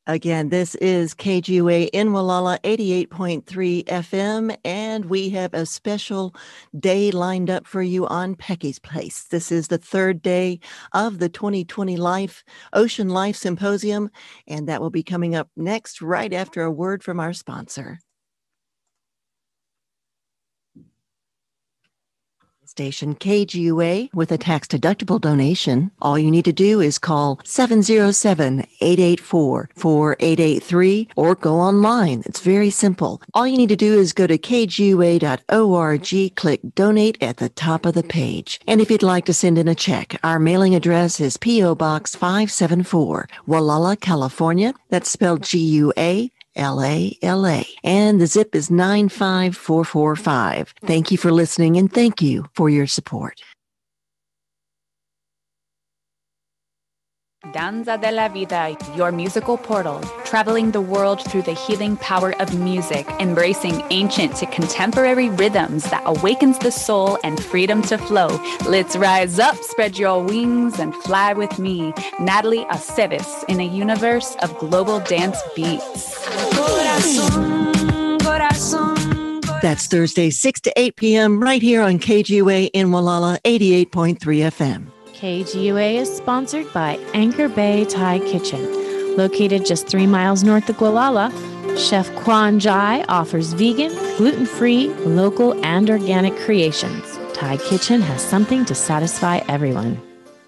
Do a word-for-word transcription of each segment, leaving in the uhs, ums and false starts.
Again, this is K G U A in Wallala, eighty-eight point three F M, and we have a special day lined up for you on Peggy's Place. This is the third day of the twenty twenty Life Ocean Life Symposium, and that will be coming up next, right after a word from our sponsor. Station K G U A with a tax-deductible donation. All you need to do is call seven zero seven, eight eight four, four eight eight three or go online. It's very simple. All you need to do is go to K G U A dot org, click Donate at the top of the page. And if you'd like to send in a check, our mailing address is P O Box five seven four, Wallala, California. That's spelled G U A L A L A. And the zip is nine five four four five. Thank you for listening and thank you for your support. Danza de la Vida, your musical portal, traveling the world through the healing power of music, embracing ancient to contemporary rhythms that awakens the soul and freedom to flow. Let's rise up, spread your wings, and fly with me, Natalie Aceves, in a universe of global dance beats. That's Thursday, six to eight p.m. right here on K G U A in Wallala, eighty-eight point three F M. K G U A is sponsored by Anchor Bay Thai Kitchen. Located just three miles north of Gualala, Chef Kwan Jai offers vegan, gluten-free, local, and organic creations. Thai Kitchen has something to satisfy everyone.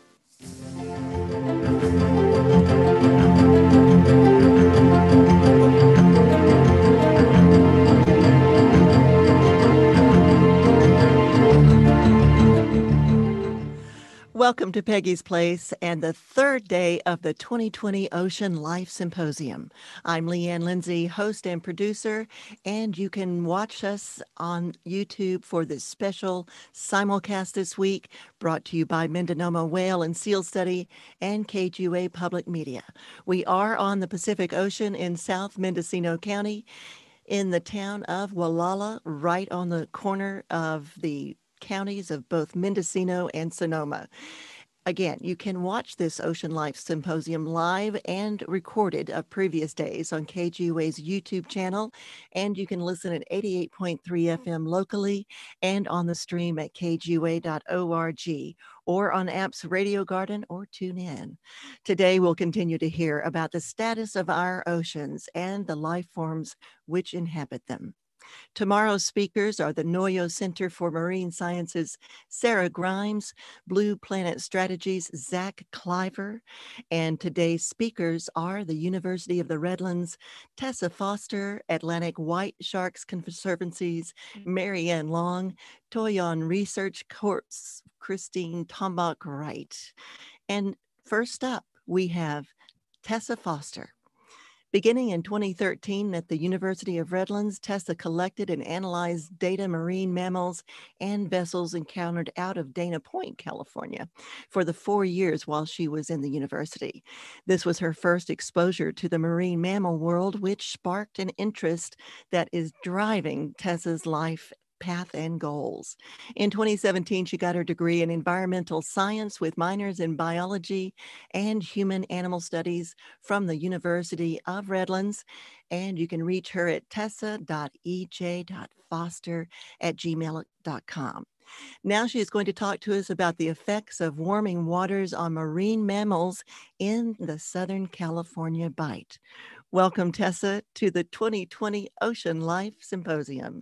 Welcome to Peggy's Place and the third day of the twenty twenty Ocean Life Symposium. I'm Leigh, Lindsey, host and producer, and you can watch us on YouTube for this special simulcast this week, brought to you by Mendonoma Whale and Seal Study and K G U A Public Media. We are on the Pacific Ocean in South Mendocino County, in the town of Wallala, right on the corner of the counties of both Mendocino and Sonoma. Again, you can watch this Ocean Life Symposium live and recorded of previous days on K G U A's YouTube channel, and you can listen at eighty-eight point three F M locally and on the stream at K G U A dot org or on apps Radio Garden or TuneIn. Today, we'll continue to hear about the status of our oceans and the life forms which inhabit them. Tomorrow's speakers are the Noyo Center for Marine Sciences, Sarah Grimes, Blue Planet Strategies, Zack Klyver, and today's speakers are the University of the Redlands, Tessa Foster, Atlantic White Sharks Conservancy's Marianne Long, Toyon Research Corp's Christine Tombach Wright. And first up, we have Tessa Foster. Beginning in twenty thirteen at the University of Redlands, Tessa collected and analyzed data marine mammals and vessels encountered out of Dana Point, California, for the four years while she was in the university. This was her first exposure to the marine mammal world, which sparked an interest that is driving Tessa's life path and goals. In twenty seventeen, she got her degree in environmental science with minors in biology and human animal studies from the University of Redlands. And you can reach her at tessa dot e j dot foster at gmail dot com. Now she is going to talk to us about the effects of warming waters on marine mammals in the Southern California Bight. Welcome, Tessa, to the twenty twenty Ocean Life Symposium.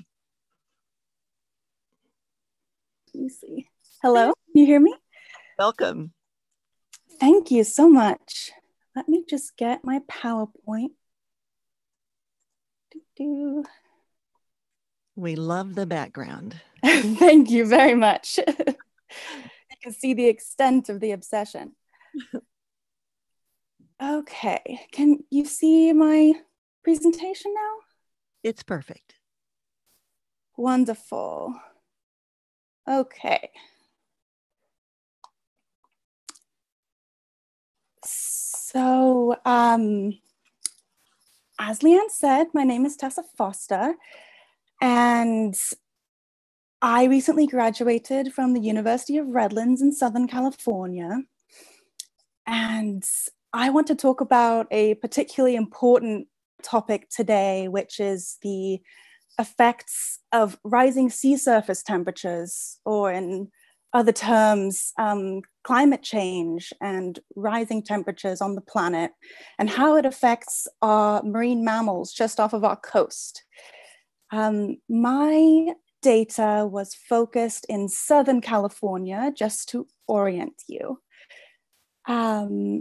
Let me see. Hello, can you hear me? Welcome. Thank you so much. Let me just get my PowerPoint. Doo-doo. We love the background. Thank you very much. You can see the extent of the obsession. Okay, can you see my presentation now? It's perfect. Wonderful. Okay. So, um, as Leanne said, my name is Tessa Foster, and I recently graduated from the University of Redlands in Southern California. And I want to talk about a particularly important topic today, which is the effects of rising sea surface temperatures, or in other terms, um, climate change and rising temperatures on the planet, and how it affects our marine mammals just off of our coast. Um, my data was focused in Southern California, just to orient you. Um,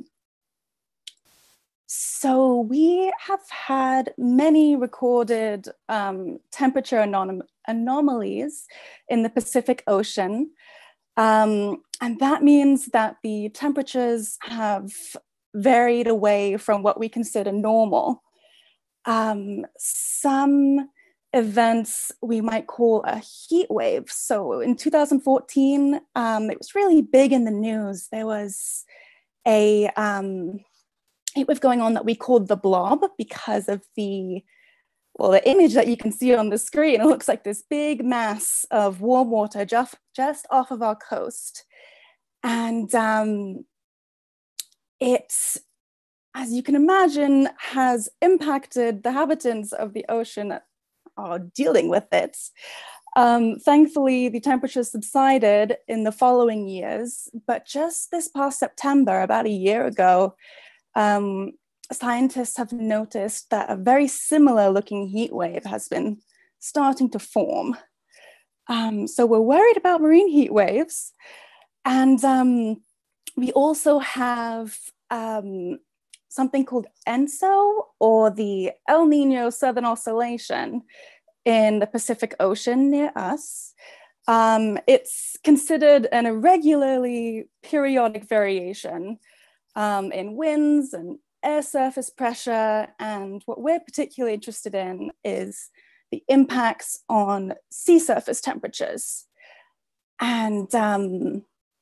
so we have had many recorded um, temperature anom anomalies in the Pacific Ocean. Um, and that means that the temperatures have varied away from what we consider normal. Um, some events we might call a heat wave. So in two thousand fourteen, um, it was really big in the news. There was a um, heat wave going on that we called the blob because of the, well, the image that you can see on the screen. It looks like this big mass of warm water just, just off of our coast. And um, it, as you can imagine, has impacted the inhabitants of the ocean that are dealing with it. Um, thankfully, the temperatures subsided in the following years, but just this past September, about a year ago, um, scientists have noticed that a very similar looking heat wave has been starting to form. Um, so we're worried about marine heat waves. And um, we also have um, something called ENSO, or the El Nino Southern Oscillation in the Pacific Ocean near us. Um, it's considered an irregularly periodic variation um, in winds and air surface pressure. And what we're particularly interested in is the impacts on sea surface temperatures. And um,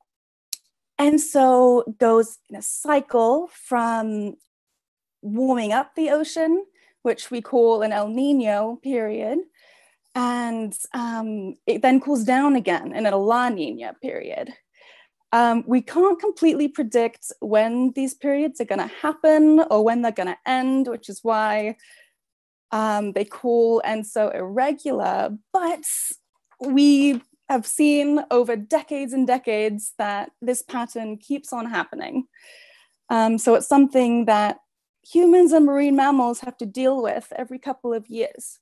ENSO goes in a cycle from warming up the ocean, which we call an El Nino period, and um, it then cools down again in a La Nina period. Um, we can't completely predict when these periods are going to happen or when they're going to end, which is why um, they call ENSO irregular, but we have seen over decades and decades that this pattern keeps on happening. Um, so it's something that humans and marine mammals have to deal with every couple of years.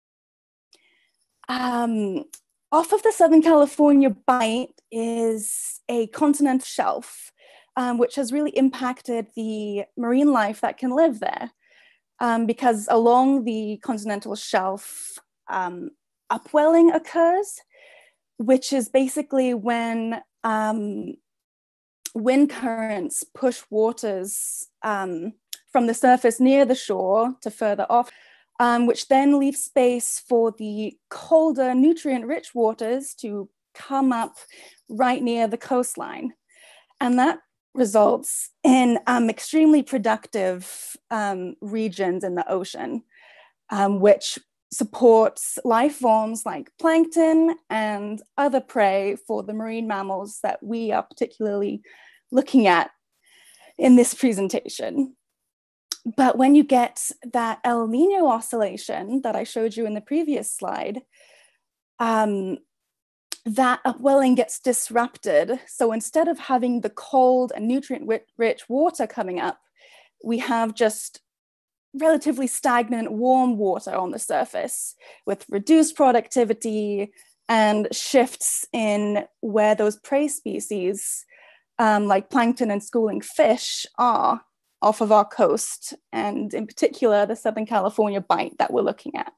Um, off of the Southern California Bight is a continental shelf, um, which has really impacted the marine life that can live there. Um, because along the continental shelf, um, upwelling occurs, which is basically when um, wind currents push waters um, from the surface near the shore to further off, um, which then leaves space for the colder, nutrient-rich waters to come up right near the coastline. And that results in um, extremely productive um, regions in the ocean, um, which supports life forms like plankton and other prey for the marine mammals that we are particularly looking at in this presentation. But when you get that El Nino oscillation that I showed you in the previous slide, um, that upwelling gets disrupted. So instead of having the cold and nutrient-rich water coming up, we have just relatively stagnant warm water on the surface with reduced productivity and shifts in where those prey species um, like plankton and schooling fish are off of our coast, and in particular, the Southern California Bight that we're looking at.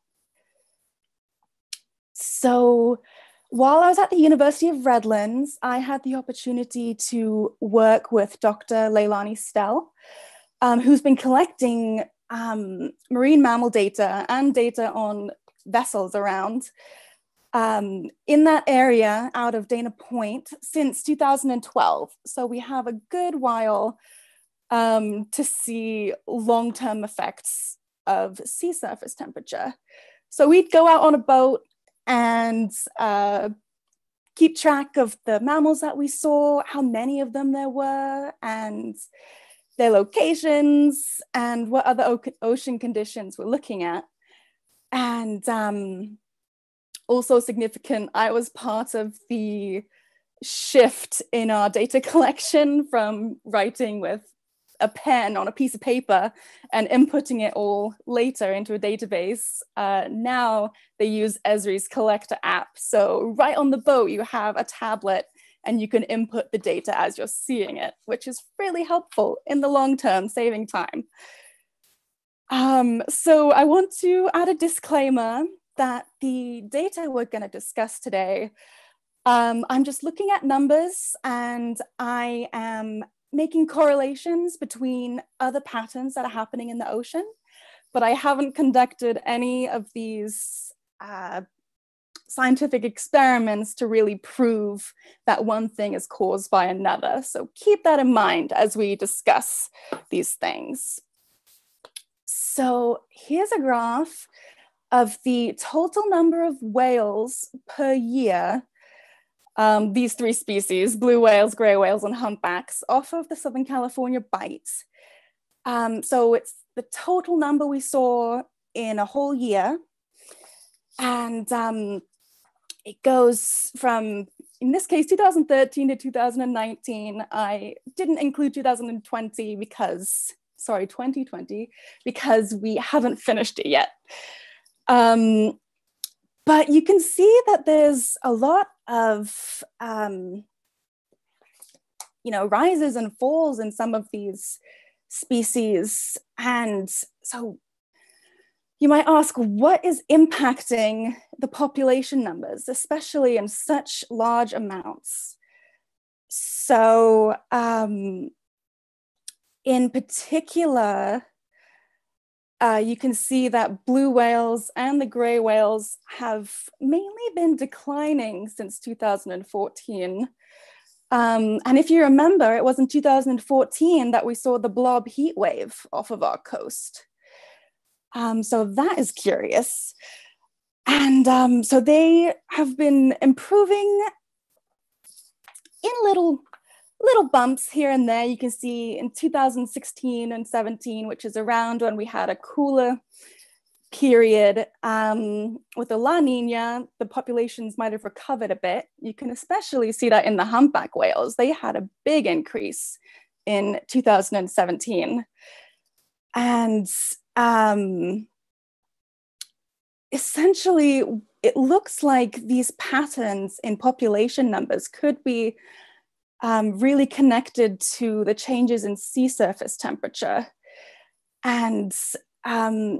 So while I was at the University of Redlands, I had the opportunity to work with Doctor Leilani Stell, um, who's been collecting um, marine mammal data and data on vessels around um, in that area out of Dana Point since two thousand twelve. So we have a good while um, to see long-term effects of sea surface temperature. So we'd go out on a boat and uh, keep track of the mammals that we saw, how many of them there were, and their locations and what other o ocean conditions we're looking at. And um, also significant, I was part of the shift in our data collection from writing with a pen on a piece of paper and inputting it all later into a database. Uh, now they use Esri's collector app. So right on the boat, you have a tablet and you can input the data as you're seeing it, which is really helpful in the long term, saving time. Um, so I want to add a disclaimer that the data we're going to discuss today, um, I'm just looking at numbers and I am making correlations between other patterns that are happening in the ocean, but I haven't conducted any of these uh, scientific experiments to really prove that one thing is caused by another. So keep that in mind as we discuss these things. So here's a graph of the total number of whales per year, um, these three species, blue whales, gray whales, and humpbacks, off of the Southern California Bight. Um, so it's the total number we saw in a whole year. And um, it goes from, in this case, two thousand thirteen to two thousand nineteen. I didn't include two thousand twenty because, sorry, twenty twenty, because we haven't finished it yet. Um, but you can see that there's a lot of, um, you know, rises and falls in some of these species. And so you might ask, what is impacting the population numbers, especially in such large amounts? So um, in particular, uh, you can see that blue whales and the gray whales have mainly been declining since two thousand fourteen. Um, and if you remember, it was in two thousand fourteen that we saw the blob heat wave off of our coast. Um, so that is curious. And um, so they have been improving in little, little bumps here and there. You can see in two thousand sixteen and seventeen, which is around when we had a cooler period um, with the La Nina, the populations might have recovered a bit. You can especially see that in the humpback whales. They had a big increase in two thousand seventeen. And um, essentially, it looks like these patterns in population numbers could be um, really connected to the changes in sea surface temperature. And um,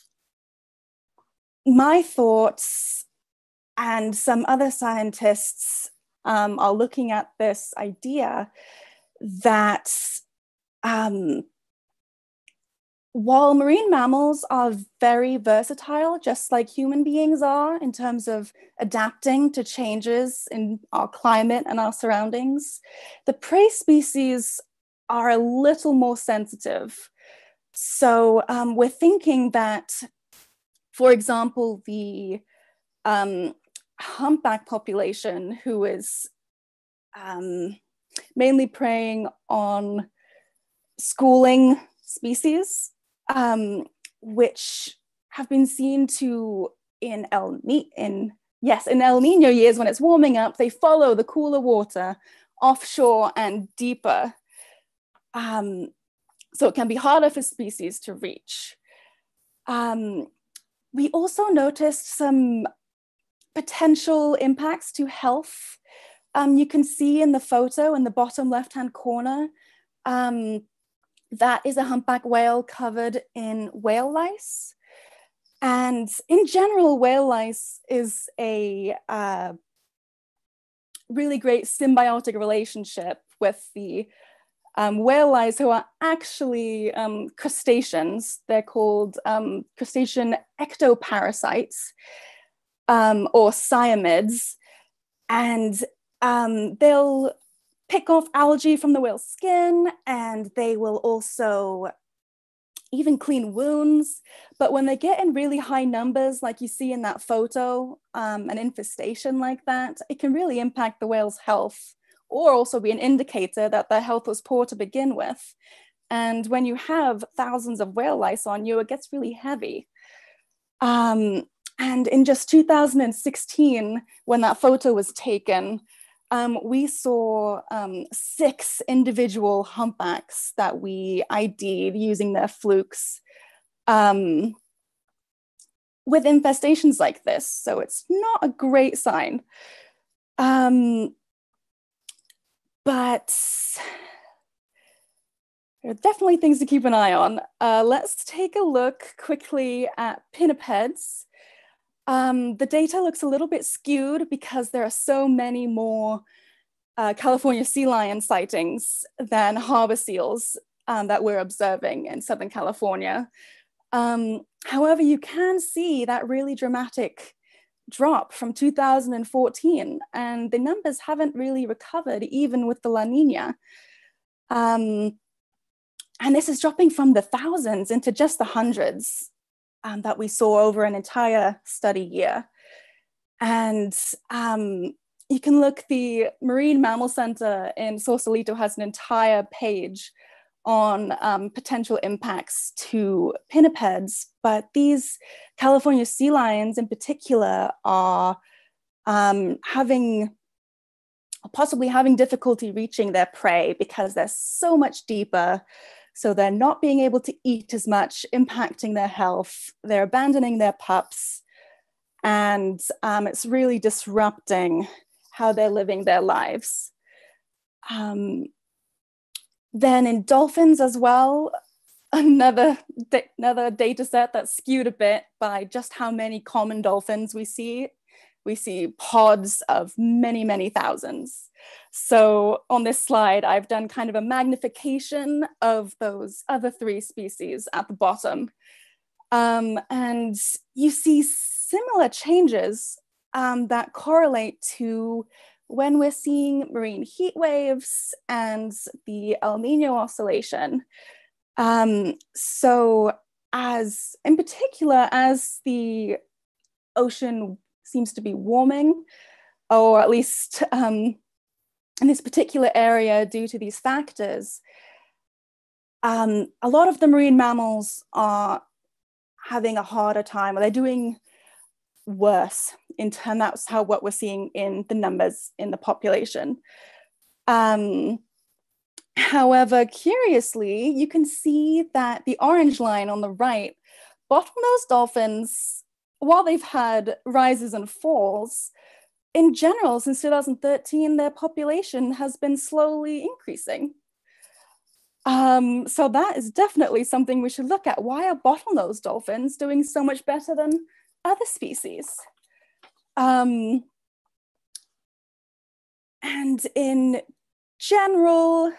my thoughts and some other scientists um, are looking at this idea that um, while marine mammals are very versatile, just like human beings are in terms of adapting to changes in our climate and our surroundings, the prey species are a little more sensitive. So um, we're thinking that, for example, the um, humpback population, who is um, mainly preying on schooling species, um, which have been seen to in El Ni in yes in El Nino years when it's warming up, they follow the cooler water offshore and deeper, um, so it can be harder for species to reach. Um, we also noticed some potential impacts to health. Um, you can see in the photo in the bottom left-hand corner, um, that is a humpback whale covered in whale lice. And in general, whale lice is a uh, really great symbiotic relationship with the um, whale lice, who are actually um, crustaceans. They're called um, crustacean ectoparasites, um, or cyamids. And um, they'll pick off algae from the whale's skin, and they will also even clean wounds. But when they get in really high numbers, like you see in that photo, um, an infestation like that, it can really impact the whale's health, or also be an indicator that their health was poor to begin with. And when you have thousands of whale lice on you, it gets really heavy. Um, and in just two thousand sixteen, when that photo was taken, um, we saw um, six individual humpbacks that we I D'd using their flukes um, with infestations like this. So it's not a great sign. Um, but there are definitely things to keep an eye on. Uh, let's take a look quickly at pinnipeds. Um, the data looks a little bit skewed because there are so many more uh, California sea lion sightings than harbor seals um, that we're observing in Southern California. Um, however, you can see that really dramatic drop from two thousand fourteen, and the numbers haven't really recovered even with the La Nina. Um, and this is dropping from the thousands into just the hundreds um, that we saw over an entire study year. And um, you can look, the Marine Mammal Center in Sausalito has an entire page on um, potential impacts to pinnipeds, but these California sea lions in particular are um, having, possibly having difficulty reaching their prey because they're so much deeper. So they're not being able to eat as much, impacting their health. They're abandoning their pups, and um, it's really disrupting how they're living their lives. Um, Then in dolphins as well, another, another data set that's skewed a bit by just how many common dolphins we see. We see pods of many, many thousands. So on this slide, I've done kind of a magnification of those other three species at the bottom. Um, and you see similar changes um, that correlate to when we're seeing marine heat waves and the El Nino oscillation. Um, so as, in particular, as the ocean seems to be warming, or at least um, in this particular area due to these factors, um, a lot of the marine mammals are having a harder time, or they're doing worse in turn. That's how what we're seeing in the numbers in the population. Um, however, curiously, you can see that the orange line on the right, bottlenose dolphins, while they've had rises and falls, in general, since two thousand thirteen, their population has been slowly increasing. Um, so that is definitely something we should look at. Why are bottlenose dolphins doing so much better than other species? Um, and in general,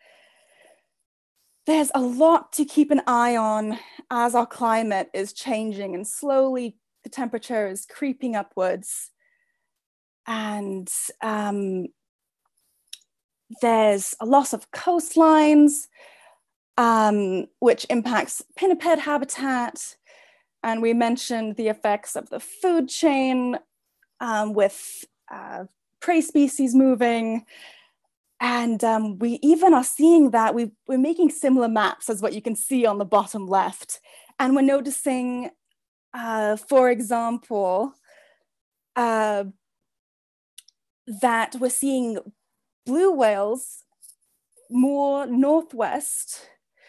there's a lot to keep an eye on as our climate is changing and slowly the temperature is creeping upwards. And um, there's a loss of coastlines, um, which impacts pinniped habitat. And we mentioned the effects of the food chain um, with uh, prey species moving. And um, we even are seeing that we, we're making similar maps as what you can see on the bottom left. And we're noticing, uh, for example, uh, that we're seeing blue whales more northwest.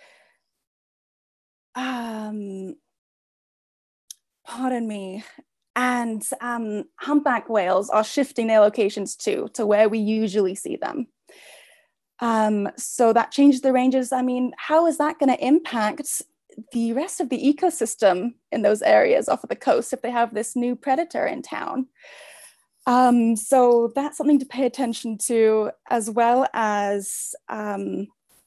Um, pardon me. And um, humpback whales are shifting their locations too, to where we usually see them. Um, so that changes the ranges. I mean, how is that going to impact the rest of the ecosystem in those areas off of the coast if they have this new predator in town? Um, so that's something to pay attention to, as well as um,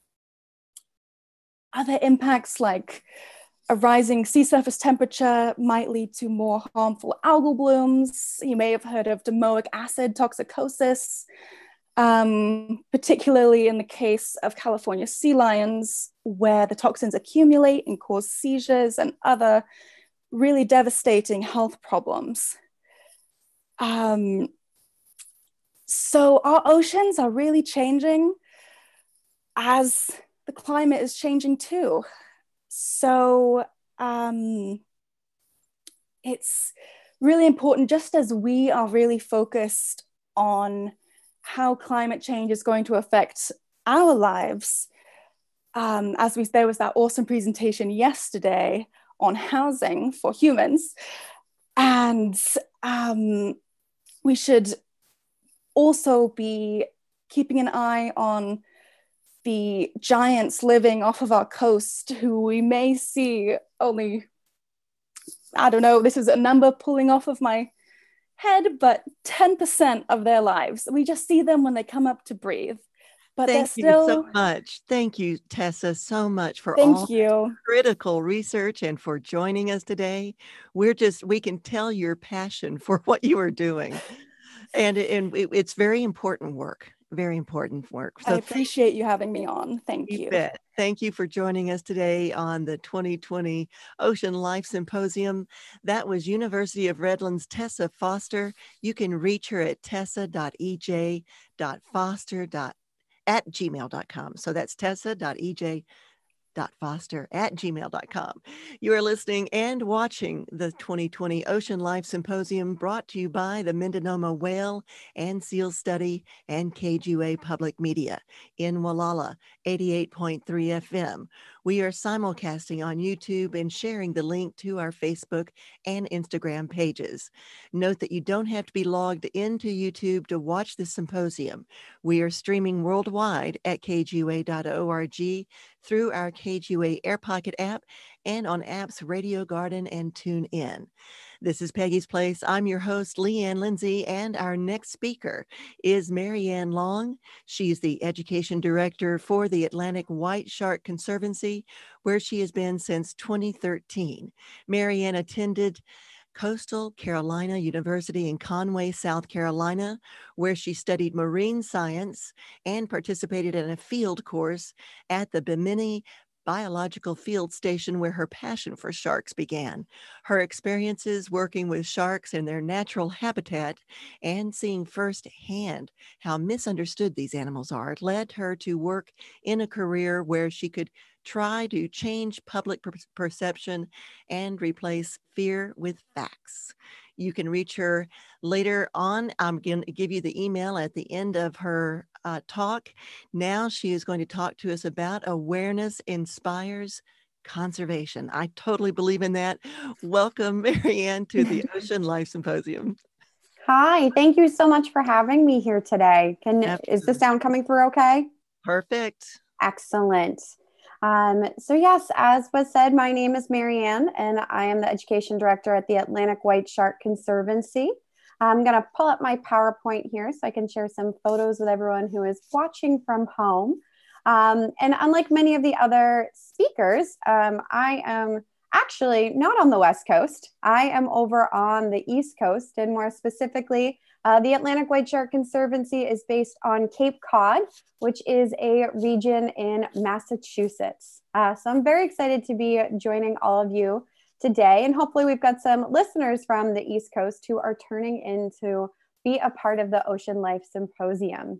other impacts like a rising sea surface temperature might lead to more harmful algal blooms. You may have heard of domoic acid toxicosis, um, particularly in the case of California sea lions, where the toxins accumulate and cause seizures and other really devastating health problems. Um, so our oceans are really changing as the climate is changing too. So um, it's really important, just as we are really focused on how climate change is going to affect our lives. Um, as we, there was that awesome presentation yesterday on housing for humans. And um, we should also be keeping an eye on the giants living off of our coast who we may see only, I don't know, this is a number pulling off of my head, but ten percent of their lives. We just see them when they come up to breathe. But Thank they're still... you so much. Thank you, Tessa, so much for Thank all you. critical research and for joining us today. We're just, we can tell your passion for what you are doing. And, and it, it's very important work, very important work. So I appreciate you having me on. Thank you. You bet. Thank you for joining us today on the twenty twenty Ocean Life Symposium. That was University of Redlands Tessa Foster. You can reach her at tessa dot e j dot foster at gmail dot com. So that's tessa dot e j dot foster at gmail dot com. You are listening and watching the twenty twenty Ocean Life Symposium, brought to you by the Mendonoma Whale and Seal Study and K G U A Public Media in Wallala, eighty-eight point three F M. We are simulcasting on YouTube and sharing the link to our Facebook and Instagram pages. Note that you don't have to be logged into YouTube to watch the symposium. We are streaming worldwide at k g u a dot org through our K G U A Air Pocket app and on apps Radio Garden and TuneIn. This is Peggy's Place. I'm your host, Leigh Lindsey, and our next speaker is Marianne Long. She's the Education Director for the Atlantic White Shark Conservancy, where she has been since twenty thirteen. Marianne attended Coastal Carolina University in Conway, South Carolina, where she studied marine science and participated in a field course at the Bimini Biological Field Station, where her passion for sharks began. Her experiences working with sharks in their natural habitat and seeing firsthand how misunderstood these animals are led her to work in a career where she could try to change public per- perception and replace fear with facts. You can reach her later on. I'm going to give you the email at the end of her uh, talk. Now she is going to talk to us about awareness inspires conservation. I totally believe in that. Welcome, Marianne, to the Ocean Life Symposium. Hi, thank you so much for having me here today. Can Absolutely. Is the sound coming through okay? Perfect. Excellent. Um, so yes, as was said, my name is Marianne, and I am the Education Director at the Atlantic White Shark Conservancy. I'm going to pull up my PowerPoint here so I can share some photos with everyone who is watching from home. Um, and unlike many of the other speakers, um, I am actually not on the West Coast. I am over on the East Coast, and more specifically, uh, the Atlantic White Shark Conservancy is based on Cape Cod, which is a region in Massachusetts. Uh, so I'm very excited to be joining all of you today, and hopefully we've got some listeners from the East Coast who are turning in to be a part of the Ocean Life Symposium.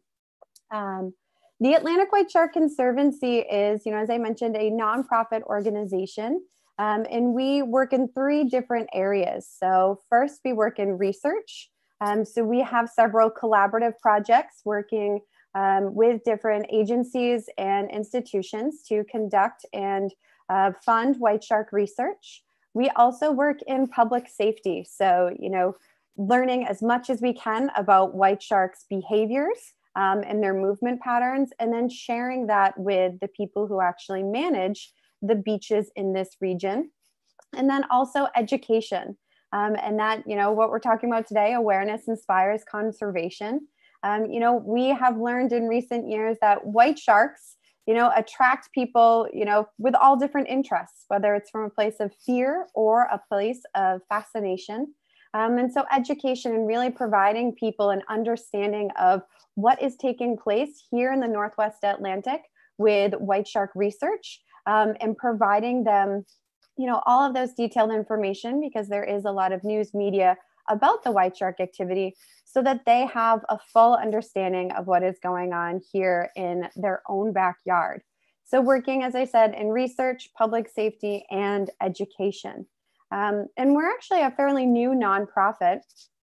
Um, the Atlantic White Shark Conservancy is, you know, as I mentioned, a nonprofit organization. Um, and we work in three different areas. So first, we work in research. Um, so we have several collaborative projects working um, with different agencies and institutions to conduct and uh, fund white shark research. We also work in public safety. So, you know, learning as much as we can about white sharks' behaviors um, and their movement patterns, and then sharing that with the people who actually manage the beaches in this region. And then also education. Um, and that, you know, what we're talking about today, awareness inspires conservation. Um, you know, we have learned in recent years that white sharks, you know, attract people, you know, with all different interests, whether it's from a place of fear or a place of fascination. Um, and so education and really providing people an understanding of what is taking place here in the Northwest Atlantic with white shark research. Um, and providing them, you know, all of those detailed information, because there is a lot of news media about the white shark activity, so that they have a full understanding of what is going on here in their own backyard. So working, as I said, in research, public safety, and education. Um, and we're actually a fairly new nonprofit.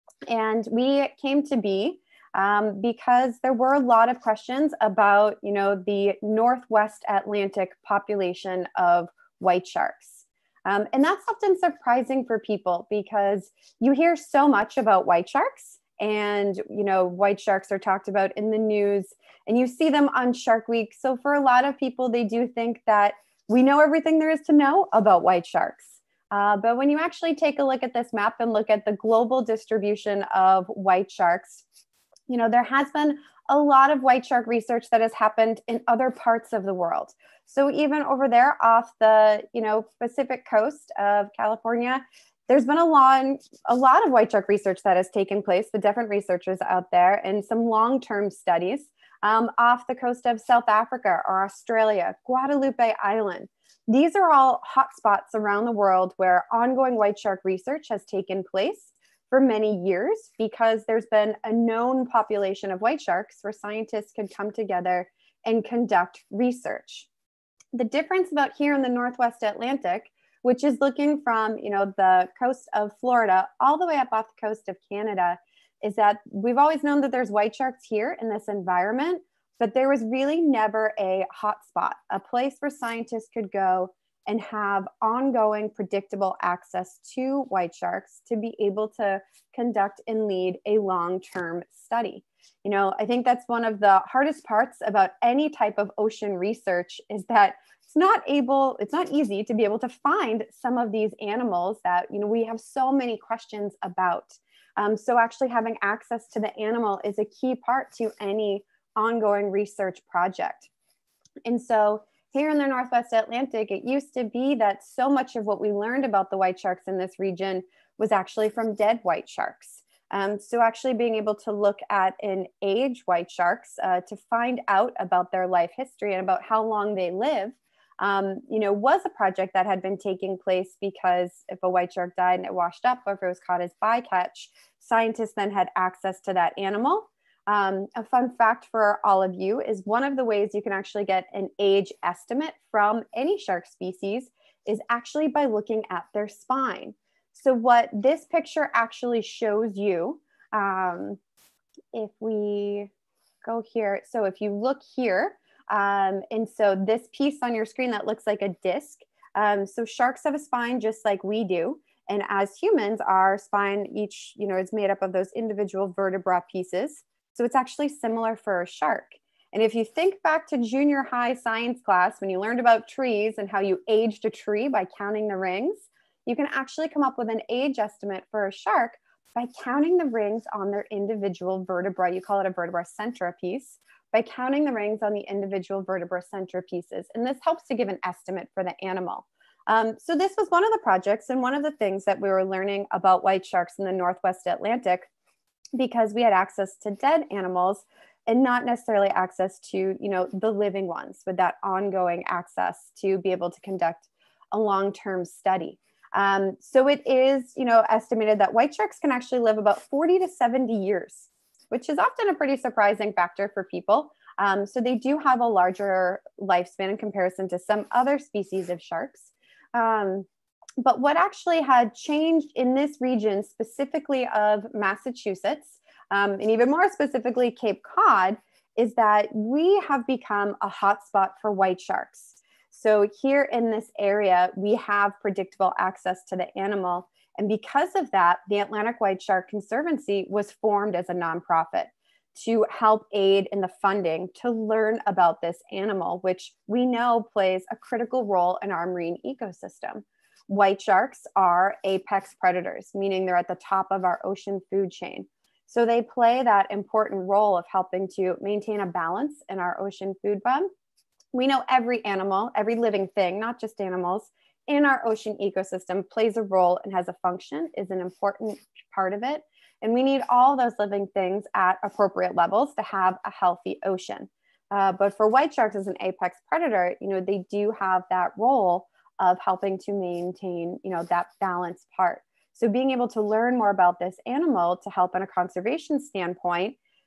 And we came to be um, because there were a lot of questions about, you know, the Northwest Atlantic population of white sharks. Um, and that's often surprising for people because you hear so much about white sharks, and, you know, white sharks are talked about in the news and you see them on Shark Week. So for a lot of people, they do think that we know everything there is to know about white sharks. Uh, but when you actually take a look at this map and look at the global distribution of white sharks, you know, there has been a lot of white shark research that has happened in other parts of the world. So even over there off the, you know, Pacific coast of California, there's been a lot, a lot of white shark research that has taken place, the different researchers out there, and some long-term studies um, off the coast of South Africa or Australia, Guadalupe Island. These are all hotspots around the world where ongoing white shark research has taken place for many years because there's been a known population of white sharks where scientists could come together and conduct research. The difference about here in the Northwest Atlantic, which is looking from, you know, the coast of Florida all the way up off the coast of Canada, is that we've always known that there's white sharks here in this environment, but there was really never a hotspot, a place where scientists could go and have ongoing predictable access to white sharks to be able to conduct and lead a long-term study. You know, I think that's one of the hardest parts about any type of ocean research is that it's not able, it's not easy to be able to find some of these animals that, you know, we have so many questions about. Um, so actually having access to the animal is a key part to any ongoing research project. And so here in the Northwest Atlantic, it used to be that so much of what we learned about the white sharks in this region was actually from dead white sharks. Um, so actually being able to look at and age white sharks uh, to find out about their life history and about how long they live, um, you know, was a project that had been taking place because if a white shark died and it washed up, or if it was caught as bycatch, scientists then had access to that animal. Um, a fun fact for all of you is one of the ways you can actually get an age estimate from any shark species is actually by looking at their spine. So what this picture actually shows you, um, if we go here, so if you look here, um, and so this piece on your screen that looks like a disc, um, so sharks have a spine just like we do. And as humans, our spine each, you know, is made up of those individual vertebra pieces. So it's actually similar for a shark. And if you think back to junior high science class, when you learned about trees and how you aged a tree by counting the rings, you can actually come up with an age estimate for a shark by counting the rings on their individual vertebra. You call it a vertebra centropiece, by counting the rings on the individual vertebra centropieces. And this helps to give an estimate for the animal. Um, so this was one of the projects and one of the things that we were learning about white sharks in the Northwest Atlantic, because we had access to dead animals and not necessarily access to, you know, the living ones with that ongoing access to be able to conduct a long-term study. Um, so it is, you know, estimated that white sharks can actually live about forty to seventy years, which is often a pretty surprising factor for people. Um, so they do have a larger lifespan in comparison to some other species of sharks. Um, But what actually had changed in this region, specifically of Massachusetts, um, and even more specifically Cape Cod, is that we have become a hotspot for white sharks. So here in this area, we have predictable access to the animal. And because of that, the Atlantic White Shark Conservancy was formed as a nonprofit to help aid in the funding to learn about this animal, which we know plays a critical role in our marine ecosystem. White sharks are apex predators, meaning they're at the top of our ocean food chain. So they play that important role of helping to maintain a balance in our ocean food web. We know every animal, every living thing, not just animals, in our ocean ecosystem plays a role and has a function, is an important part of it. And we need all those living things at appropriate levels to have a healthy ocean. Uh, but for white sharks as an apex predator, you know, they do have that role of helping to maintain, you know, that balanced part. So being able to learn more about this animal to help in a conservation standpoint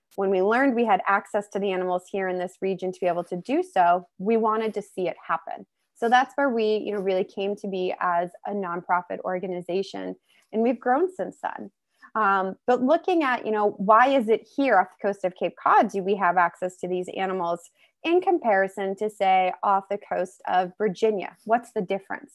when we learned we had access to the animals here in this region to be able to do so, we wanted to see it happen. So that's where we, you know, really came to be as a nonprofit organization, and we've grown since then. Um, but looking at, you know, why is it here off the coast of Cape Cod do we have access to these animals in comparison to, say, off the coast of Virginia? What's the difference?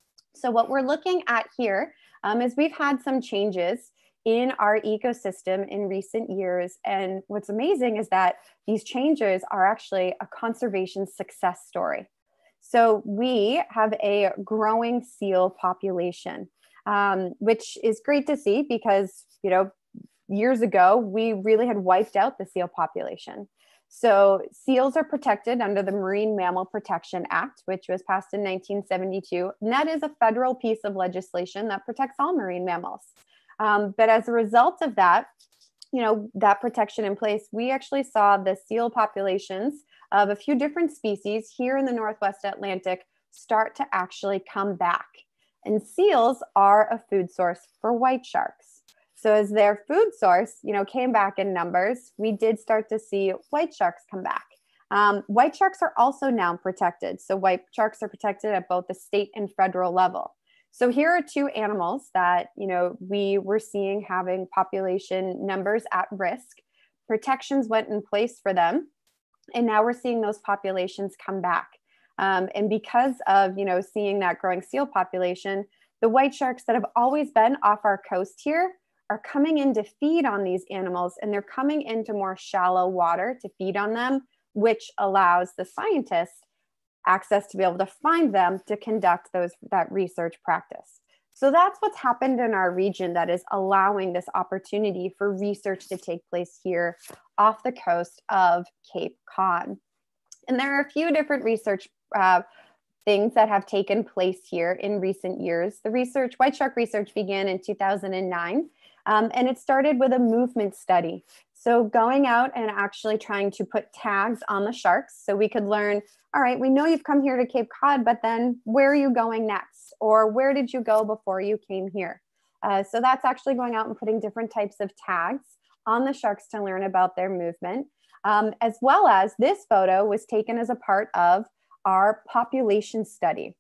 So what we're looking at here um, is we've had some changes in our ecosystem in recent years. And what's amazing is that these changes are actually a conservation success story. So we have a growing seal population, um, which is great to see because, you know, years ago, we really had wiped out the seal population. So seals are protected under the Marine Mammal Protection Act, which was passed in nineteen seventy-two. And that is a federal piece of legislation that protects all marine mammals. Um, but as a result of that, you know, that protection in place, we actually saw the seal populations of a few different species here in the Northwest Atlantic start to actually come back. And seals are a food source for white sharks. So as their food source, you know, came back in numbers, we did start to see white sharks come back. Um, white sharks are also now protected. So white sharks are protected at both the state and federal level. So here are two animals that, you know, we were seeing having population numbers at risk. Protections went in place for them. And now we're seeing those populations come back. Um, and because of, you know, seeing that growing seal population, the white sharks that have always been off our coast here are coming in to feed on these animals, and they're coming into more shallow water to feed on them, which allows the scientists access to be able to find them to conduct those that research practice. So that's what's happened in our region that is allowing this opportunity for research to take place here off the coast of Cape Cod. And there are a few different research uh, things that have taken place here in recent years. The research, white shark research began in two thousand nine, um, and it started with a movement study. So going out and actually trying to put tags on the sharks so we could learn, all right, we know you've come here to Cape Cod, but then where are you going next? Or where did you go before you came here? Uh, so that's actually going out and putting different types of tags on the sharks to learn about their movement. Um, as well as this photo was taken as a part of our population study.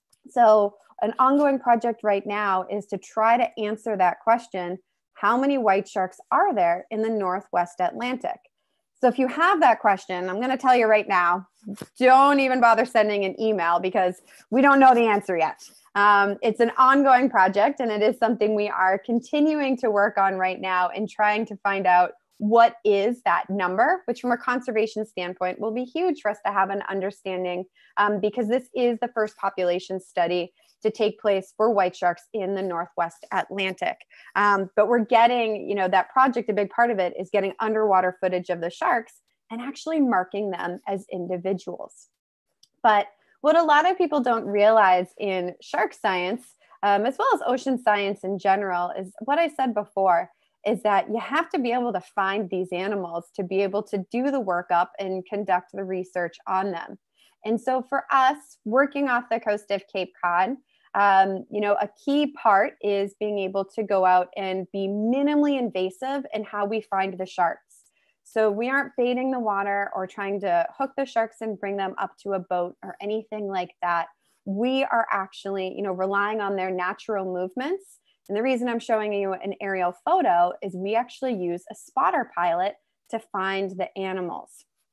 So an ongoing project right now is to try to answer that question: how many white sharks are there in the Northwest Atlantic? So if you have that question, I'm going to tell you right now, don't even bother sending an email because we don't know the answer yet. Um, it's an ongoing project, and it is something we are continuing to work on right now and trying to find out what is that number, which from a conservation standpoint will be huge for us to have an understanding, um, because this is the first population study to take place for white sharks in the Northwest Atlantic. Um, but we're getting, you know, that project, a big part of it is getting underwater footage of the sharks and actually marking them as individuals. But what a lot of people don't realize in shark science, um, as well as ocean science in general, is what I said before, is that you have to be able to find these animals to be able to do the workup and conduct the research on them. And so for us, working off the coast of Cape Cod, um, you know, a key part is being able to go out and be minimally invasive in how we find the sharks. So we aren't baiting the water or trying to hook the sharks and bring them up to a boat or anything like that. We are actually, you know, relying on their natural movements. And the reason I'm showing you an aerial photo is we actually use a spotter pilot to find the animals.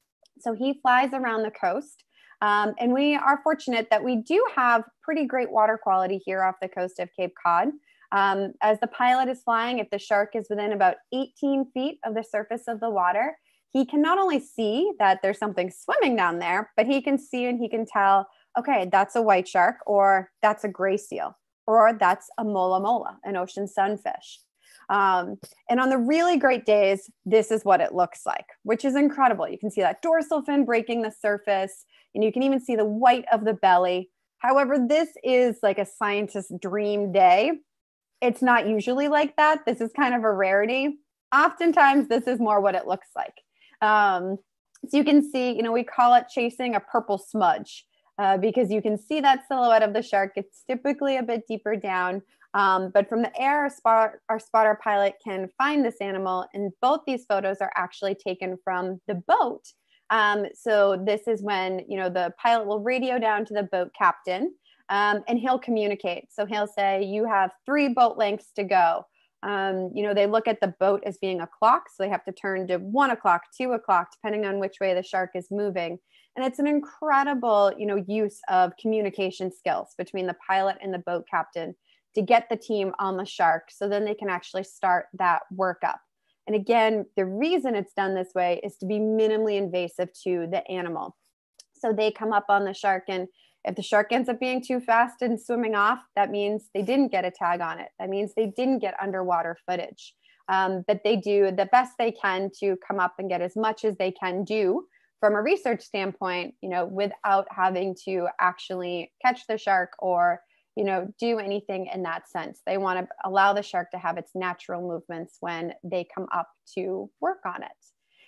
So he flies around the coast. Um, and we are fortunate that we do have pretty great water quality here off the coast of Cape Cod. Um, as the pilot is flying, if the shark is within about eighteen feet of the surface of the water, he can not only see that there's something swimming down there, but he can see and he can tell, okay, that's a white shark, or that's a gray seal, or that's a mola mola, an ocean sunfish. Um, and on the really great days, this is what it looks like, which is incredible. You can see that dorsal fin breaking the surface, and you can even see the white of the belly. However, this is like a scientist's dream day. It's not usually like that. This is kind of a rarity. Oftentimes, this is more what it looks like. Um, so you can see, you know, we call it chasing a purple smudge uh, because you can see that silhouette of the shark. It's typically a bit deeper down. Um, but from the air, our spotter, our spotter pilot can find this animal, and both these photos are actually taken from the boat. Um, so this is when, you know, the pilot will radio down to the boat captain, um, and he'll communicate. So he'll say, you have three boat lengths to go. Um, you know, they look at the boat as being a clock, so they have to turn to one o'clock, two o'clock, depending on which way the shark is moving. And it's an incredible, you know, use of communication skills between the pilot and the boat captain to get the team on the shark, so then they can actually start that workup. And again, the reason it's done this way is to be minimally invasive to the animal. So they come up on the shark, and if the shark ends up being too fast and swimming off, that means they didn't get a tag on it. That means they didn't get underwater footage. Um, but they do the best they can to come up and get as much as they can do from a research standpoint, you know, without having to actually catch the shark or, you know, do anything in that sense. They want to allow the shark to have its natural movements when they come up to work on it.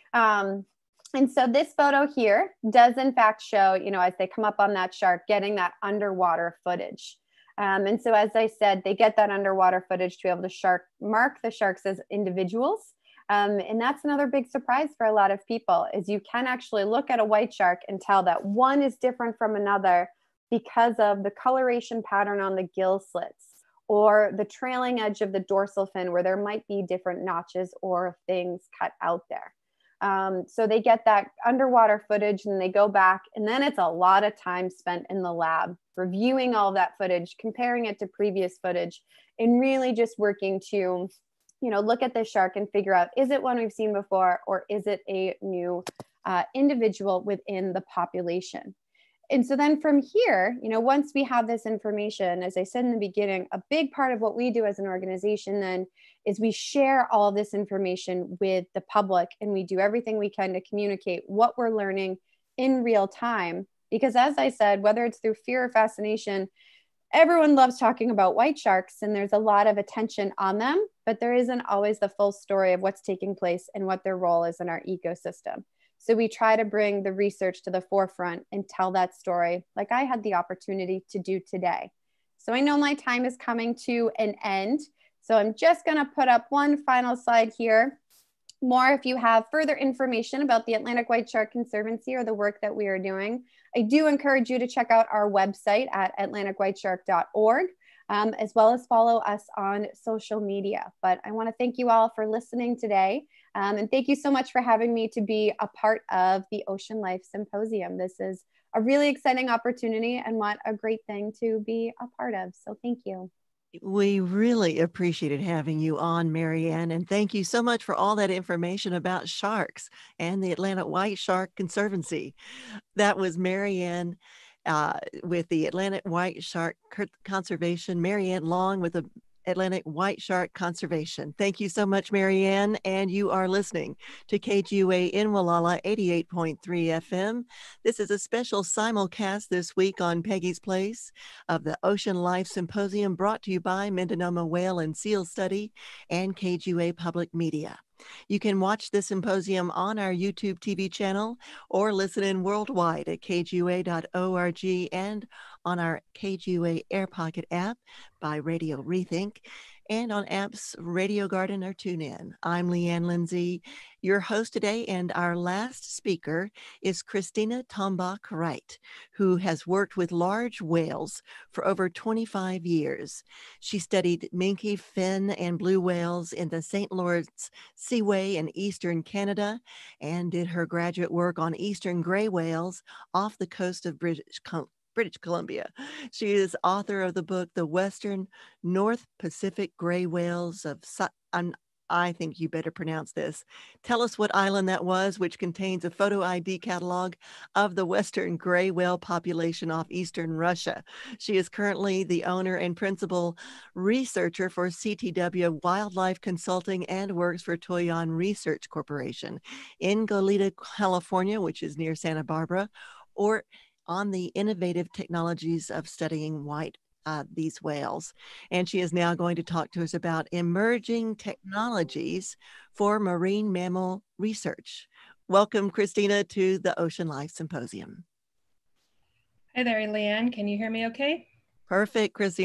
Um, And so this photo here does in fact show, you know, as they come up on that shark, getting that underwater footage. Um, and so, as I said, they get that underwater footage to be able to shark mark the sharks as individuals. Um, and that's another big surprise for a lot of people, is you can actually look at a white shark and tell that one is different from another because of the coloration pattern on the gill slits or the trailing edge of the dorsal fin, where there might be different notches or things cut out there. Um, so they get that underwater footage and they go back, and then it's a lot of time spent in the lab reviewing all that footage, comparing it to previous footage, and really just working to, you know, look at the shark and figure out, is it one we've seen before, or is it a new uh, individual within the population? And so then from here, you know, once we have this information, as I said in the beginning, a big part of what we do as an organization then is we share all of this information with the public, and we do everything we can to communicate what we're learning in real time. Because as I said, whether it's through fear or fascination, everyone loves talking about white sharks, and there's a lot of attention on them, but there isn't always the full story of what's taking place and what their role is in our ecosystem. So we try to bring the research to the forefront and tell that story, like I had the opportunity to do today. So I know my time is coming to an end. So I'm just going to put up one final slide here. More, if you have further information about the Atlantic White Shark Conservancy or the work that we are doing, I do encourage you to check out our website at atlantic white shark dot org, um, as well as follow us on social media. But I want to thank you all for listening today. Um, and thank you so much for having me to be a part of the Ocean Life Symposium. This is a really exciting opportunity and what a great thing to be a part of. So thank you. We really appreciated having you on, Marianne, and thank you so much for all that information about sharks and the Atlantic White Shark Conservancy. That was Marianne uh, with the Atlantic White Shark Conservation, Marianne Long with the Atlantic White Shark Conservation. Thank you so much, Marianne, and you are listening to K G U A in Wallala eighty-eight point three F M. This is a special simulcast this week on Peggy's Place of the Ocean Life Symposium, brought to you by Mendonoma Whale and Seal Study and K G U A Public Media. You can watch the symposium on our YouTube T V channel or listen in worldwide at k g u a dot org and on our K G U A Air Pocket app by Radio Rethink and on apps Radio Garden or TuneIn. I'm Leanne Lindsey, your host today, and our last speaker is Christina Wright, who has worked with large whales for over twenty-five years. She studied minke, fin, and blue whales in the Saint Lawrence Seaway in eastern Canada and did her graduate work on eastern gray whales off the coast of British Columbia. British Columbia. She is author of the book, The Western North Pacific Gray Whales of, I'm, I think you better pronounce this. Tell us what island that was, which contains a photo I D catalog of the Western gray whale population off Eastern Russia. She is currently the owner and principal researcher for C T W Wildlife Consulting and works for Toyon Research Corporation in Goleta, California, which is near Santa Barbara, or on the innovative technologies of studying white uh, these whales. And she is now going to talk to us about emerging technologies for marine mammal research. Welcome, Christina, to the Ocean Life Symposium. Hi there, Leanne. Can you hear me okay? Perfect, Christina.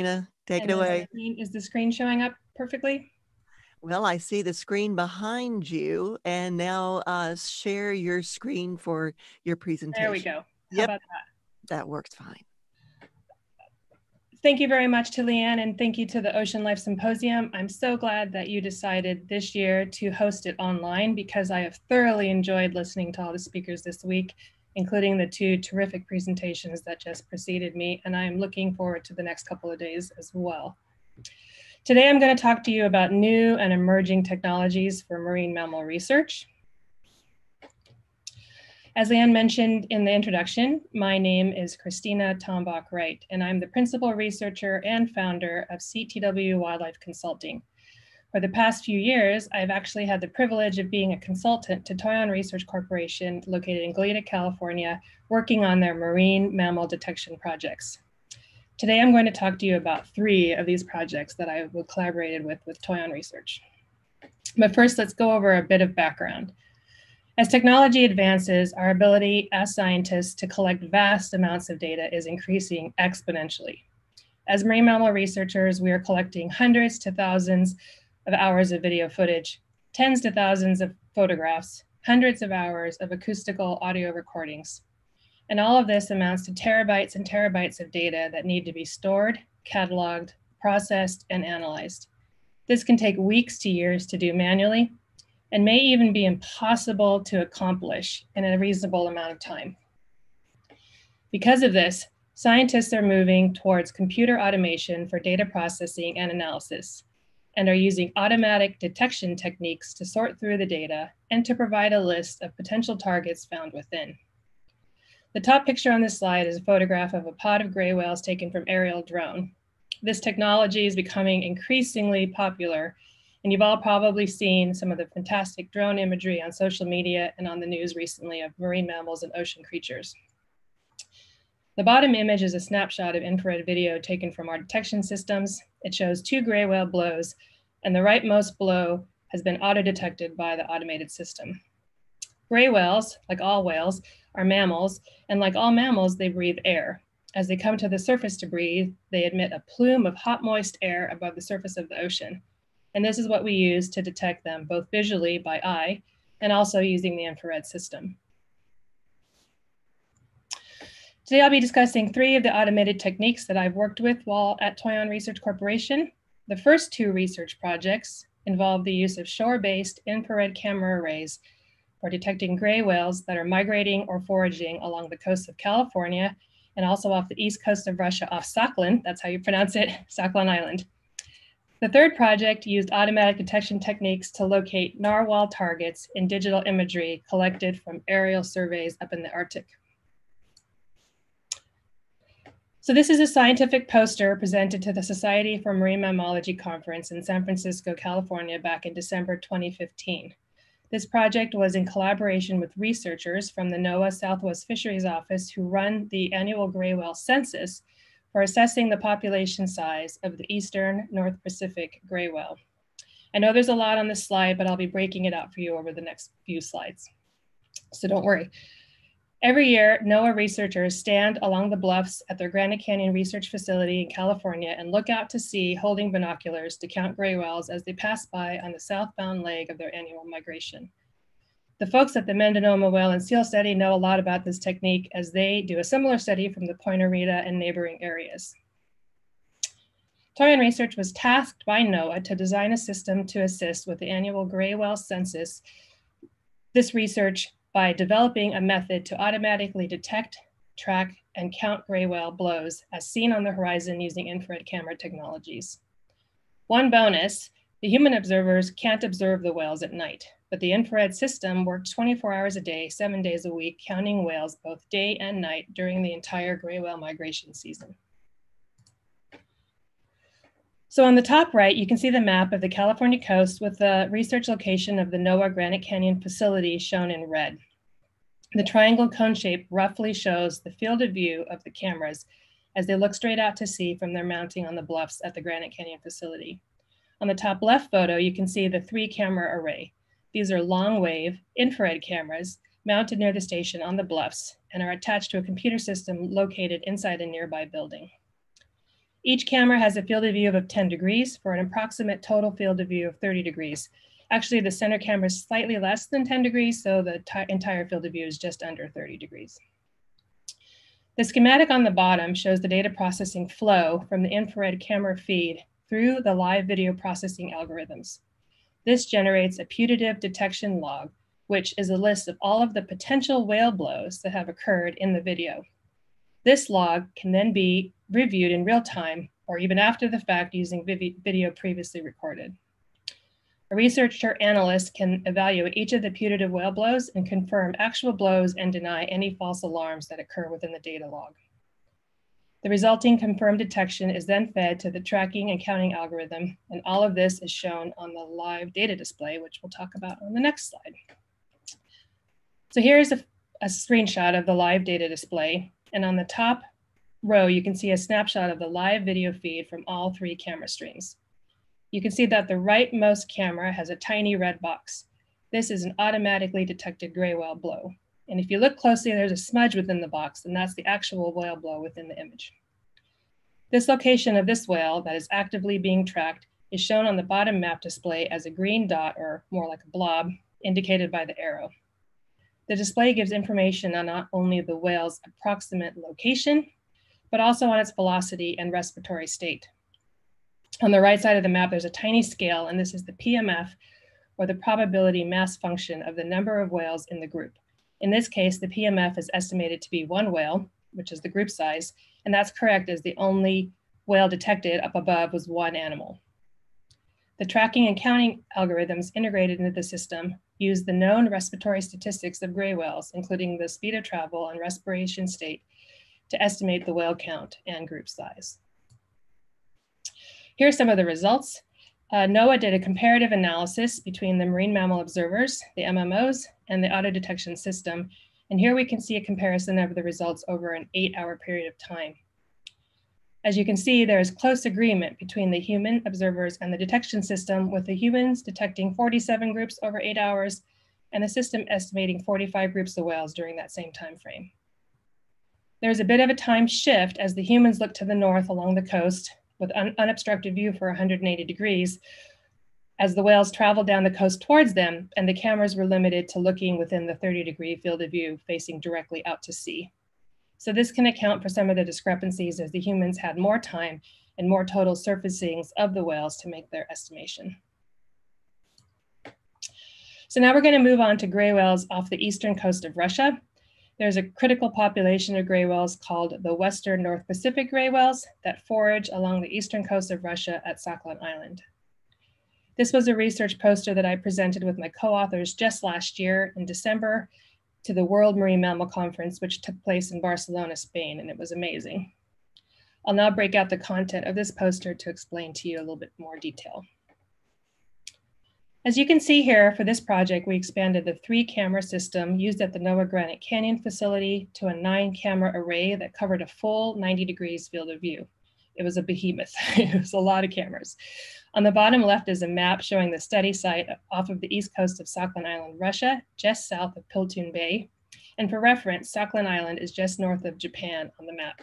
Take And it the away. screen, is the screen showing up perfectly? Well, I see the screen behind you, and now uh, share your screen for your presentation. There we go. How Yep, about that? That works fine. Thank you very much to Leanne, and thank you to the Ocean Life Symposium. I'm so glad that you decided this year to host it online, because I have thoroughly enjoyed listening to all the speakers this week, including the two terrific presentations that just preceded me, and I am looking forward to the next couple of days as well. Today, I'm going to talk to you about new and emerging technologies for marine mammal research. As Leanne mentioned in the introduction, my name is Christina Wright, and I'm the principal researcher and founder of C T W Wildlife Consulting. For the past few years, I've actually had the privilege of being a consultant to Toyon Research Corporation, located in Goleta, California, working on their marine mammal detection projects. Today, I'm going to talk to you about three of these projects that I have collaborated with with Toyon Research. But first, let's go over a bit of background. As technology advances, our ability as scientists to collect vast amounts of data is increasing exponentially. As marine mammal researchers, we are collecting hundreds to thousands of hours of video footage, tens to thousands of photographs, hundreds of hours of acoustical audio recordings. And all of this amounts to terabytes and terabytes of data that need to be stored, cataloged, processed, and analyzed. This can take weeks to years to do manually, and may even be impossible to accomplish in a reasonable amount of time. Because of this, scientists are moving towards computer automation for data processing and analysis, and are using automatic detection techniques to sort through the data and to provide a list of potential targets found within. The top picture on this slide is a photograph of a pod of gray whales taken from aerial drone. This technology is becoming increasingly popular, and you've all probably seen some of the fantastic drone imagery on social media and on the news recently of marine mammals and ocean creatures. The bottom image is a snapshot of infrared video taken from our detection systems. It shows two gray whale blows, and the rightmost blow has been auto-detected by the automated system. Gray whales, like all whales, are mammals, and like all mammals, they breathe air. As they come to the surface to breathe, they emit a plume of hot, moist air above the surface of the ocean. And this is what we use to detect them, both visually by eye and also using the infrared system. Today, I'll be discussing three of the automated techniques that I've worked with while at Toyon Research Corporation. The first two research projects involve the use of shore-based infrared camera arrays for detecting gray whales that are migrating or foraging along the coast of California and also off the east coast of Russia off Sakhalin, that's how you pronounce it, Sakhalin Island. The third project used automatic detection techniques to locate narwhal targets in digital imagery collected from aerial surveys up in the Arctic. So this is a scientific poster presented to the Society for Marine Mammalogy Conference in San Francisco, California, back in December twenty fifteen. This project was in collaboration with researchers from the NOAA Southwest Fisheries Office, who run the annual gray whale census for assessing the population size of the Eastern North Pacific gray whale. I know there's a lot on this slide, but I'll be breaking it out for you over the next few slides. So don't worry. Every year, NOAA researchers stand along the bluffs at their Granite Canyon Research Facility in California and look out to sea holding binoculars to count gray whales as they pass by on the southbound leg of their annual migration. The folks at the Mendonoma Whale and Seal Study know a lot about this technique, as they do a similar study from the Point Arena and neighboring areas. Toyon Research was tasked by NOAA to design a system to assist with the annual gray whale census. This research by developing a method to automatically detect, track, and count gray whale blows as seen on the horizon using infrared camera technologies. One bonus, the human observers can't observe the whales at night, but the infrared system worked twenty-four hours a day, seven days a week, counting whales both day and night during the entire gray whale migration season. So on the top right, you can see the map of the California coast with the research location of the NOAA Granite Canyon facility shown in red. The triangle cone shape roughly shows the field of view of the cameras as they look straight out to sea from their mounting on the bluffs at the Granite Canyon facility. On the top left photo, you can see the three camera array. These are long wave infrared cameras mounted near the station on the bluffs and are attached to a computer system located inside a nearby building. Each camera has a field of view of ten degrees for an approximate total field of view of thirty degrees. Actually, the center camera is slightly less than ten degrees, so the entire field of view is just under thirty degrees. The schematic on the bottom shows the data processing flow from the infrared camera feed through the live video processing algorithms. This generates a putative detection log, which is a list of all of the potential whale blows that have occurred in the video. This log can then be reviewed in real time or even after the fact using video previously recorded. A researcher analyst can evaluate each of the putative whale blows and confirm actual blows and deny any false alarms that occur within the data log. The resulting confirmed detection is then fed to the tracking and counting algorithm, and all of this is shown on the live data display, which we'll talk about on the next slide. So here's a, a screenshot of the live data display, and on the top row, you can see a snapshot of the live video feed from all three camera streams. You can see that the rightmost camera has a tiny red box. This is an automatically detected gray whale blow. And if you look closely, there's a smudge within the box, and that's the actual whale blow within the image. This location of this whale that is actively being tracked is shown on the bottom map display as a green dot, or more like a blob, indicated by the arrow. The display gives information on not only the whale's approximate location, but also on its velocity and respiratory state. On the right side of the map, there's a tiny scale, and this is the P M F, or the probability mass function of the number of whales in the group. In this case, the P M F is estimated to be one whale, which is the group size, and that's correct as the only whale detected up above was one animal. The tracking and counting algorithms integrated into the system use the known respiratory statistics of gray whales, including the speed of travel and respiration state, to estimate the whale count and group size. Here are some of the results. Uh, NOAA did a comparative analysis between the marine mammal observers, the M M Os, and the auto detection system. And here we can see a comparison of the results over an eight hour period of time. As you can see, there is close agreement between the human observers and the detection system, with the humans detecting forty-seven groups over eight hours and the system estimating forty-five groups of whales during that same time frame. There's a bit of a time shift as the humans look to the north along the coast with un unobstructed view for one hundred eighty degrees, as the whales traveled down the coast towards them, and the cameras were limited to looking within the thirty degree field of view facing directly out to sea. So this can account for some of the discrepancies as the humans had more time and more total surfacings of the whales to make their estimation. So now we're going to move on to gray whales off the eastern coast of Russia. There's a critical population of gray whales called the Western North Pacific gray whales that forage along the eastern coast of Russia at Sakhalin Island. This was a research poster that I presented with my co-authors just last year in December to the World Marine Mammal Conference, which took place in Barcelona, Spain, and it was amazing. I'll now break out the content of this poster to explain to you a little bit more detail. As you can see here, for this project, we expanded the three camera system used at the NOAA Granite Canyon facility to a nine camera array that covered a full ninety degrees field of view. It was a behemoth. It was a lot of cameras. On the bottom left is a map showing the study site off of the east coast of Sakhalin Island, Russia, just south of Piltun Bay. And for reference, Sakhalin Island is just north of Japan on the map.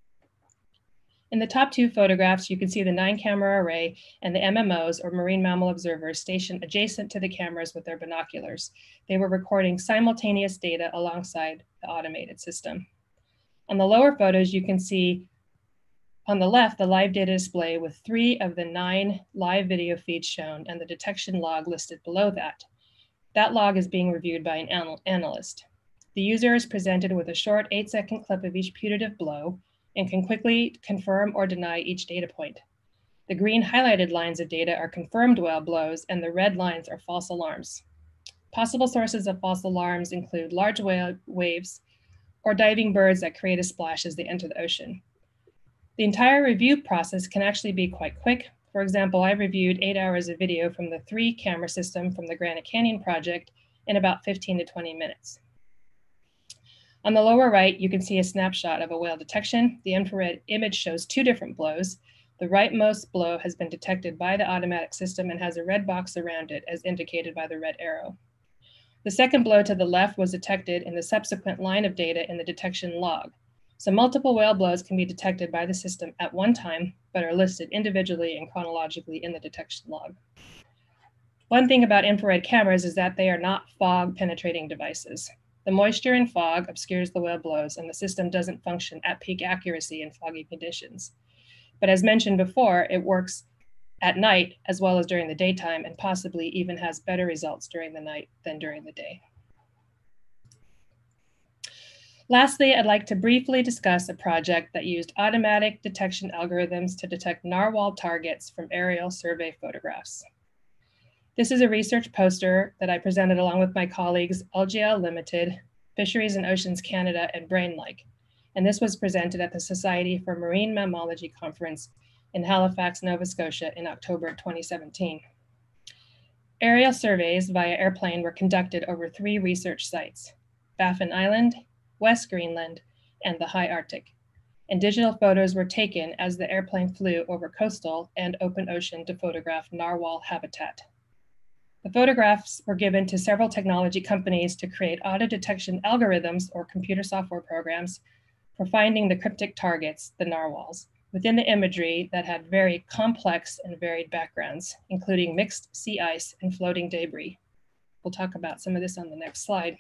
In the top two photographs, you can see the nine camera array and the M M Os, or marine mammal observers, stationed adjacent to the cameras with their binoculars. They were recording simultaneous data alongside the automated system. On the lower photos, you can see on the left, the live data display with three of the nine live video feeds shown and the detection log listed below that. That log is being reviewed by an anal analyst. The user is presented with a short eight second clip of each putative blow and can quickly confirm or deny each data point. The green highlighted lines of data are confirmed whale blows, and the red lines are false alarms. Possible sources of false alarms include large whale waves or diving birds that create a splash as they enter the ocean. The entire review process can actually be quite quick. For example, I reviewed eight hours of video from the three camera system from the Granite Canyon project in about fifteen to twenty minutes. On the lower right, you can see a snapshot of a whale detection. The infrared image shows two different blows. The rightmost blow has been detected by the automatic system and has a red box around it as indicated by the red arrow. The second blow to the left was detected in the subsequent line of data in the detection log. So multiple whale blows can be detected by the system at one time, but are listed individually and chronologically in the detection log. One thing about infrared cameras is that they are not fog penetrating devices. The moisture in fog obscures the whale blows, and the system doesn't function at peak accuracy in foggy conditions. But as mentioned before, it works at night as well as during the daytime, and possibly even has better results during the night than during the day. Lastly, I'd like to briefly discuss a project that used automatic detection algorithms to detect narwhal targets from aerial survey photographs. This is a research poster that I presented along with my colleagues L G L Limited, Fisheries and Oceans Canada, and BrainLike. And this was presented at the Society for Marine Mammalogy Conference in Halifax, Nova Scotia in October twenty seventeen. Aerial surveys via airplane were conducted over three research sites, Baffin Island, West Greenland, and the High Arctic. And digital photos were taken as the airplane flew over coastal and open ocean to photograph narwhal habitat. The photographs were given to several technology companies to create auto detection algorithms or computer software programs for finding the cryptic targets, the narwhals, within the imagery that had very complex and varied backgrounds, including mixed sea ice and floating debris. We'll talk about some of this on the next slide.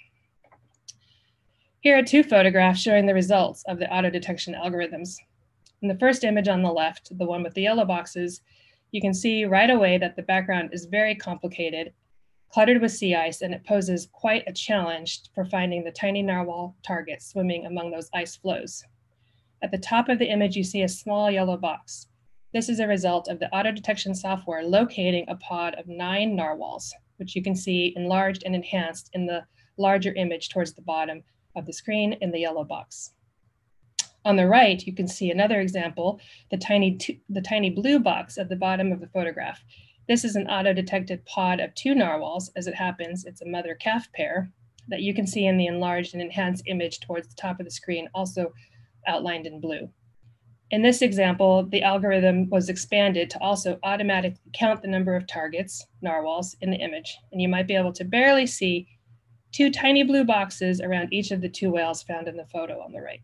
Here are two photographs showing the results of the auto detection algorithms. In the first image on the left, the one with the yellow boxes, you can see right away that the background is very complicated, cluttered with sea ice, and it poses quite a challenge for finding the tiny narwhal targets swimming among those ice flows. At the top of the image, you see a small yellow box. This is a result of the auto detection software locating a pod of nine narwhals, which you can see enlarged and enhanced in the larger image towards the bottom of the screen in the yellow box. On the right, you can see another example, the tiny, t- the tiny blue box at the bottom of the photograph. This is an auto-detected pod of two narwhals. As it happens, it's a mother-calf pair that you can see in the enlarged and enhanced image towards the top of the screen, also outlined in blue. In this example, the algorithm was expanded to also automatically count the number of targets, narwhals, in the image, and you might be able to barely see two tiny blue boxes around each of the two whales found in the photo on the right.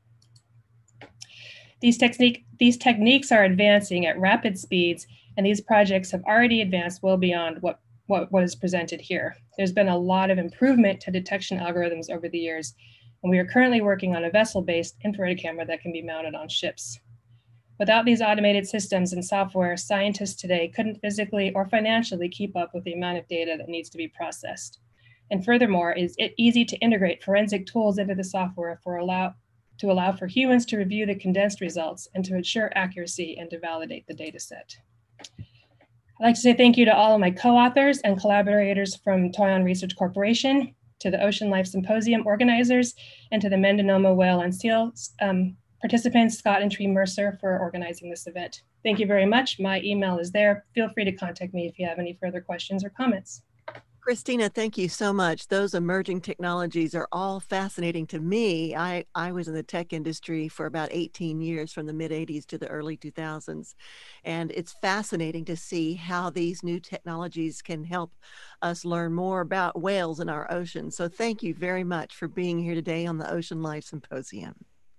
These, technique, these techniques are advancing at rapid speeds, and these projects have already advanced well beyond what, what, what is presented here. There's been a lot of improvement to detection algorithms over the years, and we are currently working on a vessel-based infrared camera that can be mounted on ships. Without these automated systems and software, scientists today couldn't physically or financially keep up with the amount of data that needs to be processed. And furthermore, is it easy to integrate forensic tools into the software for allow, to allow for humans to review the condensed results and to ensure accuracy and to validate the data set. I'd like to say thank you to all of my co-authors and collaborators from Toyon Research Corporation, to the Ocean Life Symposium organizers, and to the Mendonoma whale and seal um, participants, Scott and Tree Mercer, for organizing this event. Thank you very much. My email is there. Feel free to contact me if you have any further questions or comments. Christina, thank you so much. Those emerging technologies are all fascinating to me. I, I was in the tech industry for about eighteen years, from the mid eighties to the early two thousands. And it's fascinating to see how these new technologies can help us learn more about whales in our ocean. So thank you very much for being here today on the Ocean Life Symposium.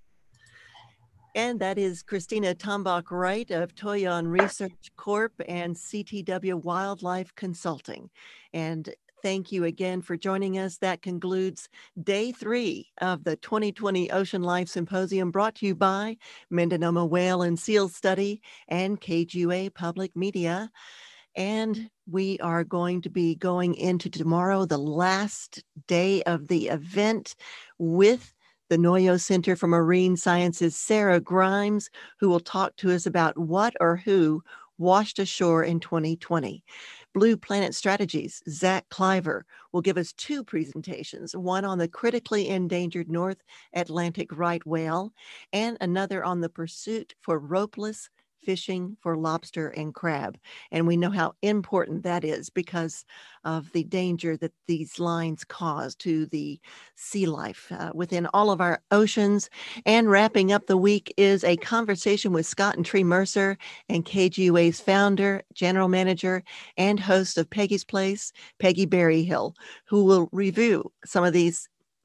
And that is Christina Tombach-Wright of Toyon Research Corp and C T W Wildlife Consulting. And thank you again for joining us. That concludes day three of the twenty twenty Ocean Life Symposium, brought to you by Mendonoma Whale and Seal Study and K G U A Public Media. And we are going to be going into tomorrow, the last day of the event, with the Noyo Center for Marine Sciences, Sarah Grimes, who will talk to us about what or who washed ashore in twenty twenty. Blue Planet Strategies, Zack Klyver, will give us two presentations, one on the critically endangered North Atlantic right whale and another on the pursuit for ropeless fishing for lobster and crab. And we know how important that is because of the danger that these lines cause to the sea life uh, within all of our oceans. And wrapping up the week is a conversation with Scott and Tree Mercer, and K G U A's founder, general manager, and host of Peggy's Place, Peggy Berryhill, who will review some of these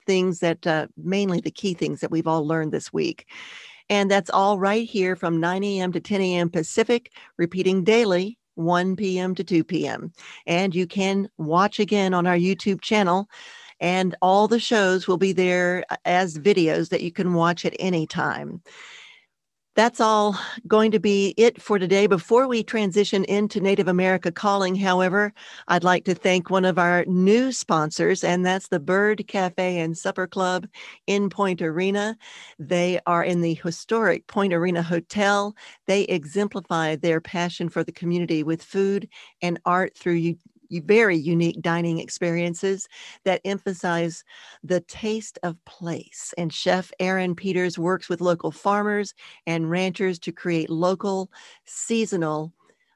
things that, uh, mainly the key things that we've all learned this week. And that's all right here from nine a.m. to ten a.m. Pacific, repeating daily, one p.m. to two p.m. And you can watch again on our YouTube channel, and all the shows will be there as videos that you can watch at any time. That's all going to be it for today. Before we transition into Native America Calling, however, I'd like to thank one of our new sponsors, and that's the Bird Cafe and Supper Club in Point Arena. They are in the historic Point Arena Hotel. They exemplify their passion for the community with food and art through you. Very unique dining experiences that emphasize the taste of place. And Chef Aaron Peters works with local farmers and ranchers to create local, seasonal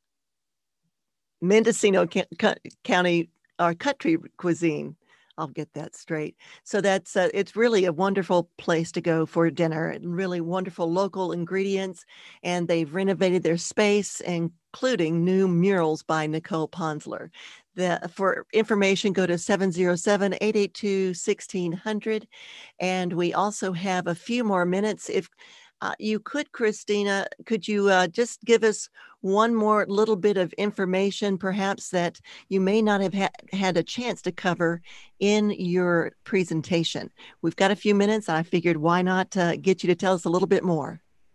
Mendocino County or country cuisine. I'll get that straight. So that's uh, it's really a wonderful place to go for dinner, and really wonderful local ingredients. And they've renovated their space, including new murals by Nicole Ponsler. The, for information, go to seven oh seven, eight eight two, one six zero zero. And we also have a few more minutes. If uh, you could, Christina, could you uh, just give us one more little bit of information, perhaps, that you may not have ha had a chance to cover in your presentation? We've got a few minutes. I figured why not uh, get you to tell us a little bit more.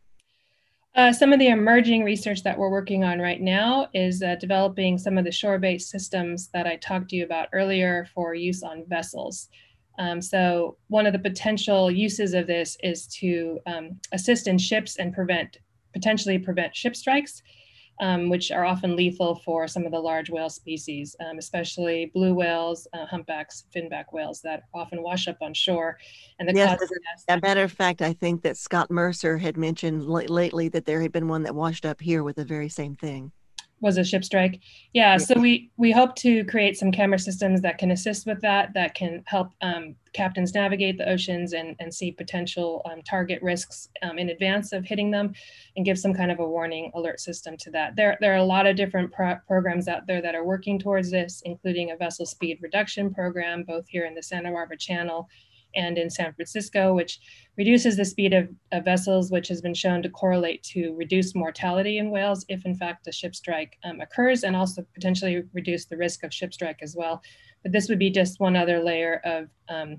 Uh, some of the emerging research that we're working on right now is uh, developing some of the shore-based systems that I talked to you about earlier for use on vessels. Um, so one of the potential uses of this is to um, assist in ships and prevent, potentially prevent ship strikes, um, which are often lethal for some of the large whale species, um, especially blue whales, uh, humpbacks, finback whales that often wash up on shore. And the yes, cause as a matter of fact, I think that Scott Mercer had mentioned lately that there had been one that washed up here with the very same thing. Was a ship strike. Yeah, yeah. So we we hope to create some camera systems that can assist with that, that can help um, captains navigate the oceans and, and see potential um, target risks um, in advance of hitting them, and give some kind of a warning alert system to that. There, there are a lot of different pro programs out there that are working towards this, including a vessel speed reduction program, both here in the Santa Barbara Channel and in San Francisco, which reduces the speed of, of vessels, which has been shown to correlate to reduced mortality in whales if in fact a ship strike um, occurs, and also potentially reduce the risk of ship strike as well. But this would be just one other layer of um,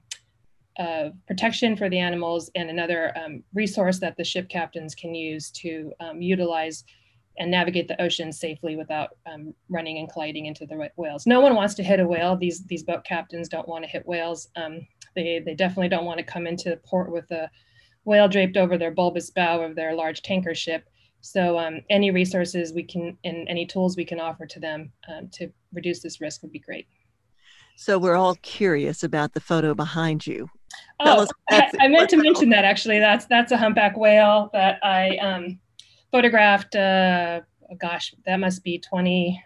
uh, protection for the animals, and another um, resource that the ship captains can use to um, utilize and navigate the ocean safely without um, running and colliding into the whales. No one wants to hit a whale. These, these boat captains don't want to hit whales. Um, They, they definitely don't want to come into the port with a whale draped over their bulbous bow of their large tanker ship. So um, any resources we can, and any tools we can offer to them um, to reduce this risk would be great. So we're all curious about the photo behind you. Oh, I, I meant to mention that actually. That's that's a humpback whale that I um, photographed. Uh, oh gosh, that must be twenty,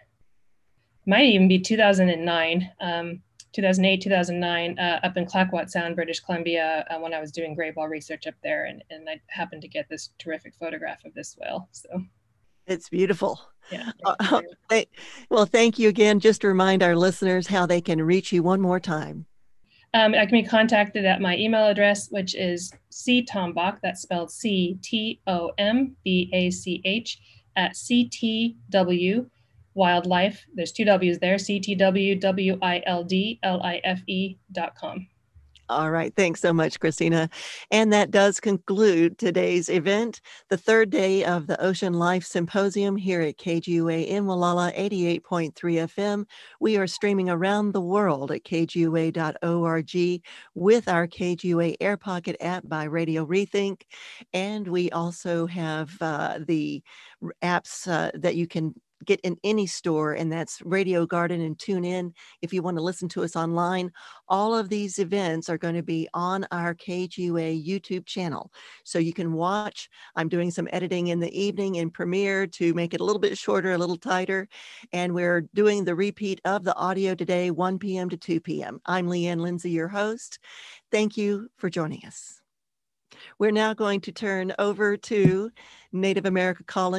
might even be two thousand nine. Um, two thousand eight, two thousand nine, uh, up in Clayoquot Sound, British Columbia, uh, when I was doing gray ball research up there, and, and I happened to get this terrific photograph of this whale. So it's beautiful. Yeah. Uh, th well, thank you again. Just to remind our listeners how they can reach you one more time. Um, I can be contacted at my email address, which is ctombach, that's spelled C T O M B A C H, at C T W Wildlife, there's two W's there, C T W W I L D L I F E dot com. All right. Thanks so much, Christina. And that does conclude today's event, the third day of the Ocean Life Symposium here at K G U A in Wallala, eighty-eight point three F M. We are streaming around the world at K G U A dot org with our K G U A Air Pocket app by Radio Rethink. And we also have uh, the apps uh, that you can get in any store, and that's Radio Garden and TuneIn if you want to listen to us online. All of these events are going to be on our K G U A YouTube channel, so you can watch. I'm doing some editing in the evening in Premiere to make it a little bit shorter, a little tighter, and we're doing the repeat of the audio today, one P M to two P M I'm Leigh, Lindsey, your host. Thank you for joining us. We're now going to turn over to Native America Calling.